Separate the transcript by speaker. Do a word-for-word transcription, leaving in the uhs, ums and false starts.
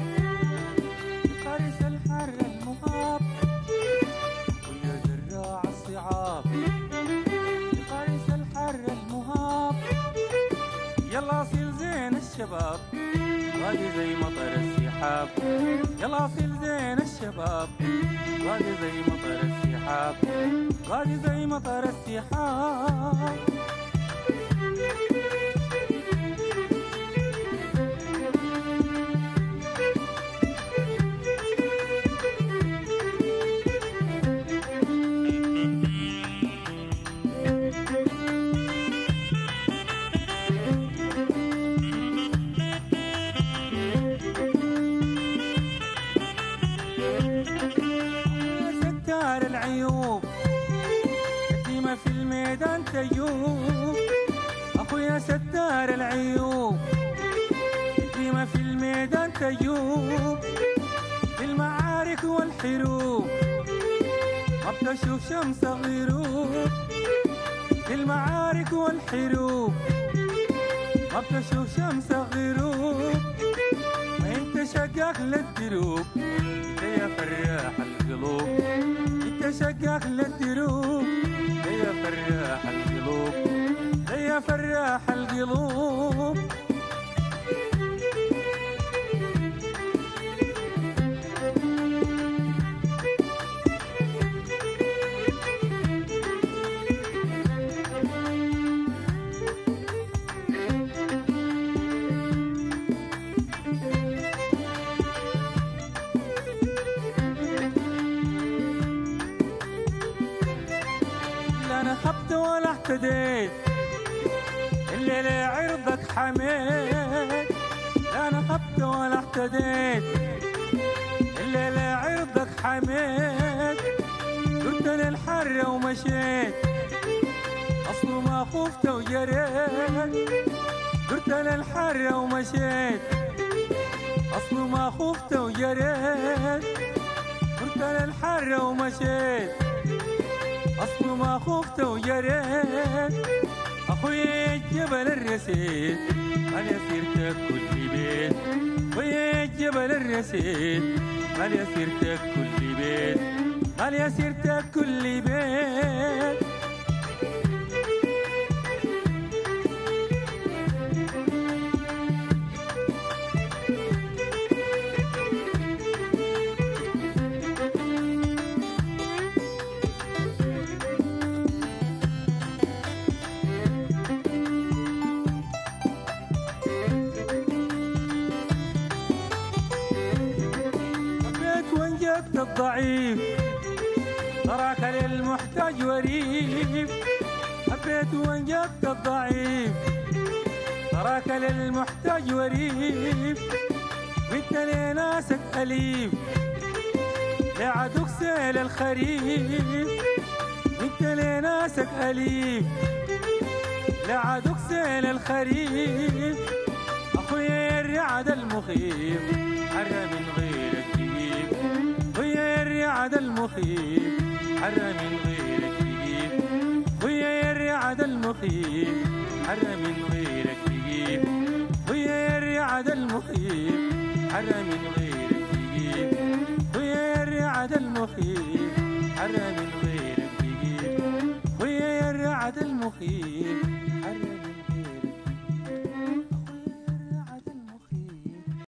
Speaker 1: الشباب يقارس الحر المهاب، ويا زراع الصعاب يقارس الحر المهاب. يلا صيل زين الشباب غادي زي مطر السحاب، يلا صيل زين الشباب غادي زي مطر السحاب، غادي زي مطر السحاب. العيوب ديما في الميدان تيوب، اخويا ستار العيوب ديما في الميدان تيوب. في المعارك والحروب ما بتشوف شمس غروب، في المعارك والحروب ما بتشوف شمس غروب. ما انت شقاق للدروب انت يا فرياح القلوب، انت شقاق للدروب يا فرياح القلوب، يا فرياح القلوب. أنا خبت ولا احتديت الليلة عرضك حميت، أنا خبت ولا احتديت الليلة عرضك حميت. قلت للحر ومشيت أصله ما خفت وجريت، قلت للحر ومشيت أصله ما خفت وجريت، قلت للحر ومشيت أصله ما خفت وجريت. أخويا جبل الرسيد مال يسيرتك كل بيت، ويا جبل الرسيد مال يسيرتك كل بيت، مال يسيرتك كل بيت. وانجبت الضعيف تراك للمحتاج وريف، حبيت وانجبت الضعيف تراك للمحتاج وريف. وانت لناسك أليف لعدوك سيل الخريف، وانت لناسك أليف لعدوك سيل الخريف. أخويا الرعد المخيف حرى من غيرك تجيب، ويا الرعد المخيف حرى من غيرك تجيب، ويا الرعد المخيف حرى من غيرك تجيب، ويا الرعد المخيف حرى من غيرك تجيب، ويا الرعد المخيف حرى من غيرك تجيب، ويا الرعد المخيف